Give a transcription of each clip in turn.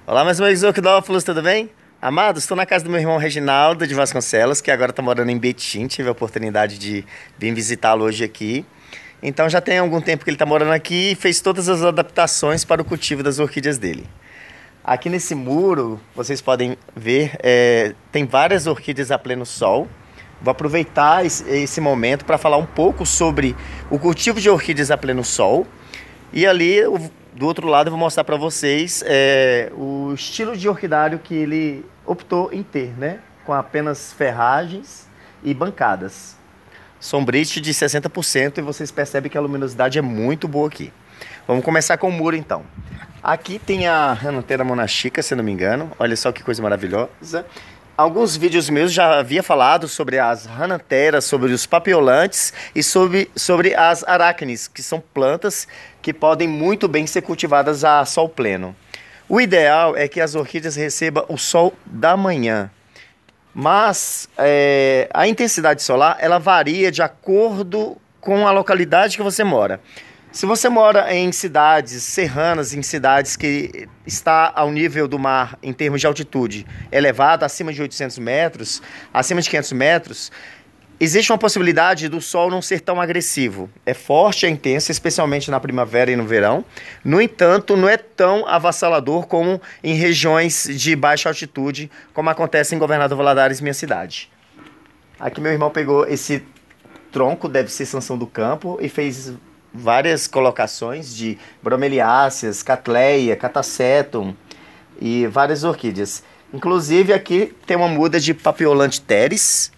Olá, meus amigos orquidófilos, tudo bem? Amados, estou na casa do meu irmão Reginaldo de Vasconcelos, que agora está morando em Betim. Tive a oportunidade de vir visitá-lo hoje aqui. Então já tem algum tempo que ele está morando aqui e fez todas as adaptações para o cultivo das orquídeas dele. Aqui nesse muro, vocês podem ver, tem várias orquídeas a pleno sol. Vou aproveitar esse momento para falar um pouco sobre o cultivo de orquídeas a pleno sol. E ali, do outro lado, eu vou mostrar para vocês o estilo de orquidário que ele optou em ter, né? Com apenas ferragens e bancadas. Sombrite de 60% e vocês percebem que a luminosidade é muito boa aqui. Vamos começar com o muro então. Aqui tem a Ranunthera monachhica, se não me engano. Olha só que coisa maravilhosa. Alguns vídeos meus já havia falado sobre as ranuntheras, sobre os papiolantes e sobre as aracnes, que são plantas que podem muito bem ser cultivadas a sol pleno. O ideal é que as orquídeas recebam o sol da manhã, mas a intensidade solar ela varia de acordo com a localidade que você mora. Se você mora em cidades serranas, em cidades que está ao nível do mar em termos de altitude elevado, acima de 800 metros, acima de 500 metros, existe uma possibilidade do sol não ser tão agressivo. É forte, é intenso, especialmente na primavera e no verão. No entanto, não é tão avassalador como em regiões de baixa altitude, como acontece em Governador Valadares, minha cidade. Aqui meu irmão pegou esse tronco, deve ser sanção do campo, e fez várias colocações de bromeliáceas, catleia, catasetum e várias orquídeas. Inclusive aqui tem uma muda de Papiolante teres.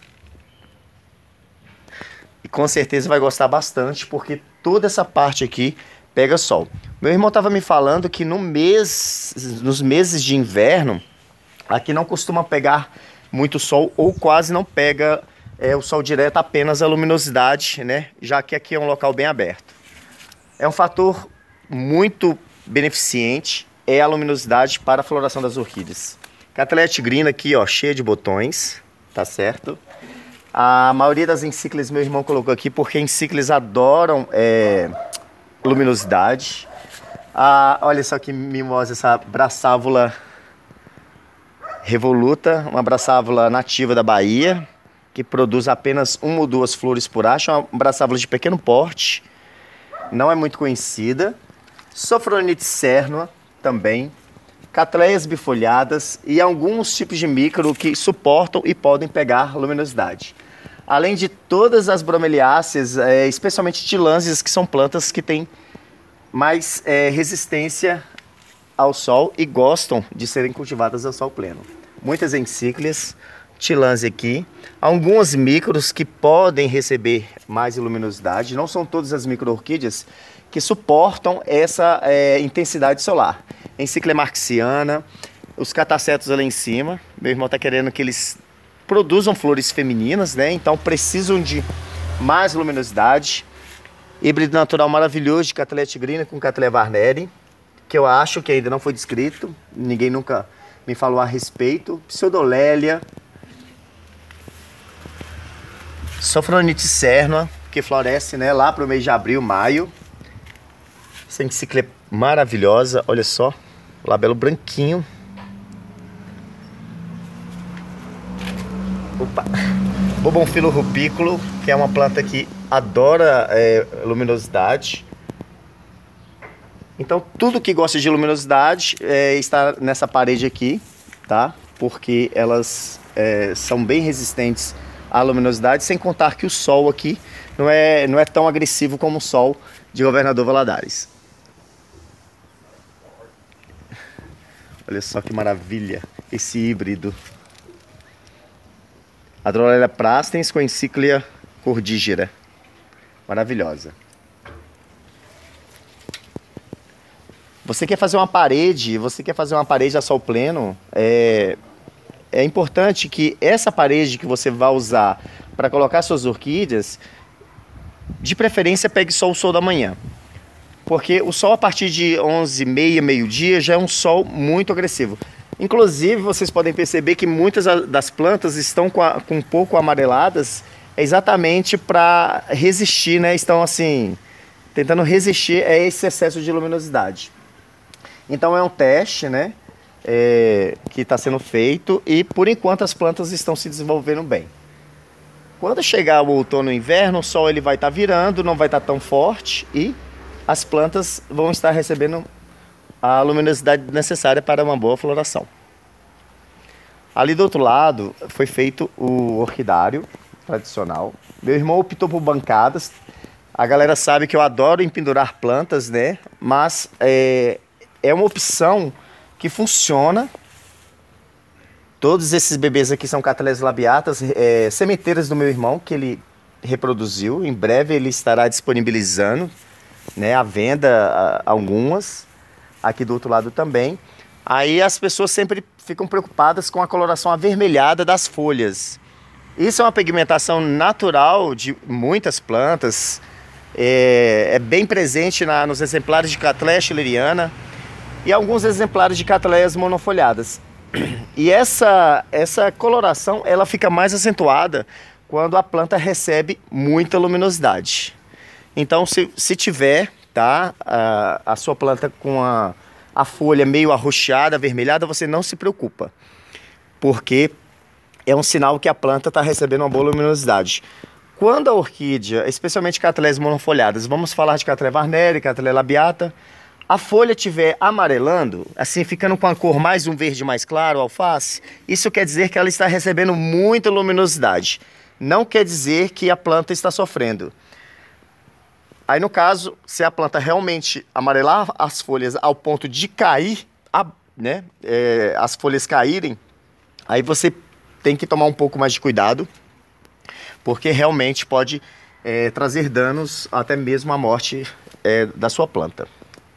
E com certeza vai gostar bastante porque toda essa parte aqui pega sol. Meu irmão estava me falando que nos meses de inverno aqui não costuma pegar muito sol ou quase não pega o sol direto, apenas a luminosidade, né? Já que aqui é um local bem aberto. É um fator muito beneficente, é a luminosidade para a floração das orquídeas. Cattleya tigrina aqui, ó, cheia de botões, tá certo? A maioria das encíclias meu irmão colocou aqui porque encíclias adoram luminosidade. Olha só que mimosa essa braçávula revoluta, uma braçávula nativa da Bahia, que produz apenas uma ou duas flores por haste, uma braçávula de pequeno porte. Não é muito conhecida. Sophronites cernua também. Cattleyas bifolhadas e alguns tipos de micro que suportam e podem pegar luminosidade. Além de todas as bromeliáceas, especialmente tilânsias, que são plantas que têm mais resistência ao sol e gostam de serem cultivadas ao sol pleno. Muitas encíclias, tilânsia aqui, algumas micros que podem receber mais luminosidade. Não são todas as micro-orquídeas que suportam essa intensidade solar. Encíclia marxiana, os catasetos ali em cima. Meu irmão está querendo que eles produzam flores femininas, né? Então precisam de mais luminosidade. Híbrido natural maravilhoso de Cattleya tigrina com Cattleya varneri, que eu acho que ainda não foi descrito. Ninguém nunca me falou a respeito. Pseudolélia. Sophronites cernua, que floresce, né, lá para o mês de abril, maio. Essa encíclia é maravilhosa, olha só, o labelo branquinho. Opa! Bougainvillea rupículo, que é uma planta que adora luminosidade. Então, tudo que gosta de luminosidade está nessa parede aqui, tá? Porque elas são bem resistentes a luminosidade, sem contar que o sol aqui não é tão agressivo como o sol de Governador Valadares. Olha só que maravilha esse híbrido. Adrolélia prastense com encíclia cordígera. Maravilhosa. Você quer fazer uma parede a sol pleno, é importante que essa parede que você vai usar para colocar suas orquídeas, de preferência pegue só o sol da manhã. Porque o sol a partir de 11h30, meio-dia, já é um sol muito agressivo. Inclusive, vocês podem perceber que muitas das plantas estão com um pouco amareladas, exatamente para resistir, né? Estão assim, tentando resistir a esse excesso de luminosidade. Então é um teste, né? que está sendo feito e por enquanto as plantas estão se desenvolvendo bem. Quando chegar o outono e o inverno, o sol ele vai estar virando, não vai estar tão forte e as plantas vão estar recebendo a luminosidade necessária para uma boa floração. Ali do outro lado foi feito o orquidário tradicional. Meu irmão optou por bancadas. A galera sabe que eu adoro empendurar plantas, né? Mas é uma opção que funciona. Todos esses bebês aqui são Cattleyas labiatas, sementeiras do meu irmão, que ele reproduziu. Em breve ele estará disponibilizando, né, à venda algumas. Aqui do outro lado também. Aí as pessoas sempre ficam preocupadas com a coloração avermelhada das folhas. Isso é uma pigmentação natural de muitas plantas. É bem presente nos exemplares de Cattleya schilleriana e alguns exemplares de Cattleyas monofolhadas. E essa coloração ela fica mais acentuada quando a planta recebe muita luminosidade. Então se tiver, tá, a sua planta com a folha meio arroxeada, avermelhada, você não se preocupa, porque é um sinal que a planta está recebendo uma boa luminosidade. Quando a orquídea, especialmente Cattleyas monofolhadas, vamos falar de Cattleya varneri, Cattleya labiata, a folha estiver amarelando, assim ficando com a cor mais um verde mais claro, alface, isso quer dizer que ela está recebendo muita luminosidade. Não quer dizer que a planta está sofrendo. Aí no caso, se a planta realmente amarelar as folhas ao ponto de cair, né, as folhas caírem, aí você tem que tomar um pouco mais de cuidado, porque realmente pode trazer danos, até mesmo a morte da sua planta.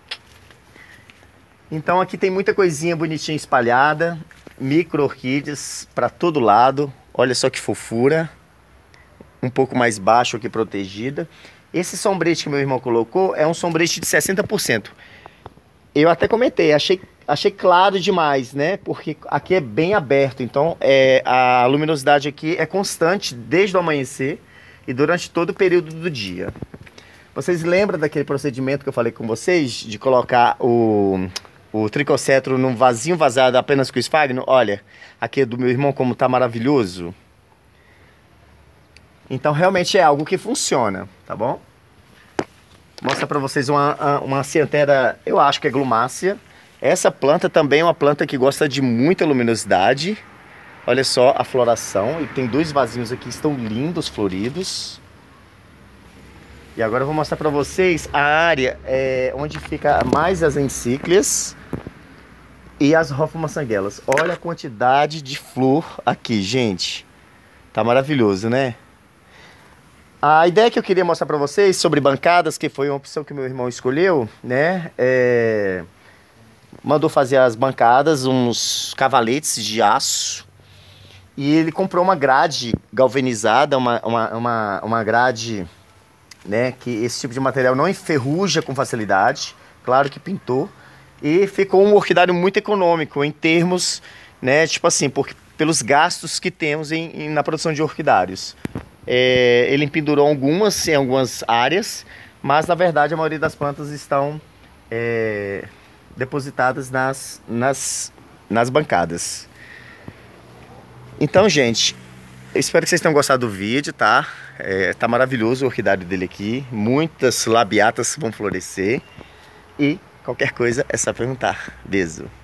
Então aqui tem muita coisinha bonitinha espalhada, micro orquídeas para todo lado, olha só que fofura, um pouco mais baixo aqui protegida. Esse sombrete que meu irmão colocou é um sombrete de 60%. Eu até comentei, achei claro demais, né? Porque aqui é bem aberto, então a luminosidade aqui é constante desde o amanhecer e durante todo o período do dia. Vocês lembram daquele procedimento que eu falei com vocês? De colocar o tricocetro num vasinho vazado apenas com esfagno? Olha, aqui do meu irmão como tá maravilhoso. Então realmente é algo que funciona, tá bom? Mostra para vocês uma ciantera, eu acho que é glumácea. Essa planta também é uma planta que gosta de muita luminosidade. Olha só a floração, e tem dois vasinhos aqui, estão lindos, floridos. E agora eu vou mostrar para vocês a área onde fica mais as encíclias e as Hoffmannsanghelas. Olha a quantidade de flor aqui, gente. Tá maravilhoso, né? A ideia que eu queria mostrar para vocês sobre bancadas, que foi uma opção que meu irmão escolheu, né? Mandou fazer as bancadas, uns cavaletes de aço. E ele comprou uma grade galvanizada, uma grade, né, que esse tipo de material não enferruja com facilidade. Claro que pintou. E ficou um orquidário muito econômico em termos, né, tipo assim, pelos gastos que temos na produção de orquidários. Ele pendurou algumas em algumas áreas, mas na verdade a maioria das plantas estão depositadas nas bancadas. Então, gente, eu espero que vocês tenham gostado do vídeo, tá? Tá maravilhoso o orquidário dele aqui. Muitas labiatas vão florescer. E qualquer coisa é só perguntar. Beijo!